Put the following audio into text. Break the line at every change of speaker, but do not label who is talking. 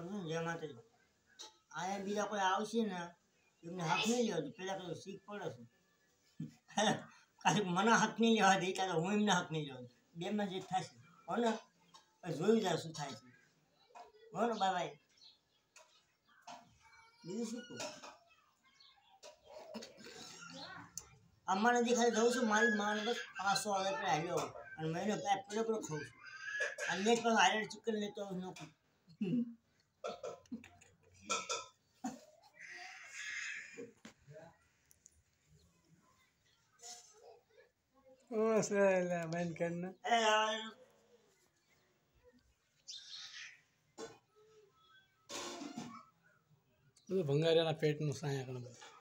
મારું જય માતાજી આયા બીજા કોઈ આવશે ને એમને હક નહીં લેવા દે પેલા તો શીખ પડે છે ખાલી મને હક નહીં લેવા દે તો હું એમને હક નહીં લેવા દઉં બેમાં જે થશે હો ને જોયું જાય શું થાય છે હો ને બાબાઈ બીજું શું કહું અમારે જે ખાલી રહું છું મારી માને બસ 500 રૂપિયા હાલ્યો અને મહિનો પેલો ખાઉં છું અને નેટ પર હારે ચિકન લેતો નોકું
ओ सला बंद करना तो भंगारिया पेट नु साया करना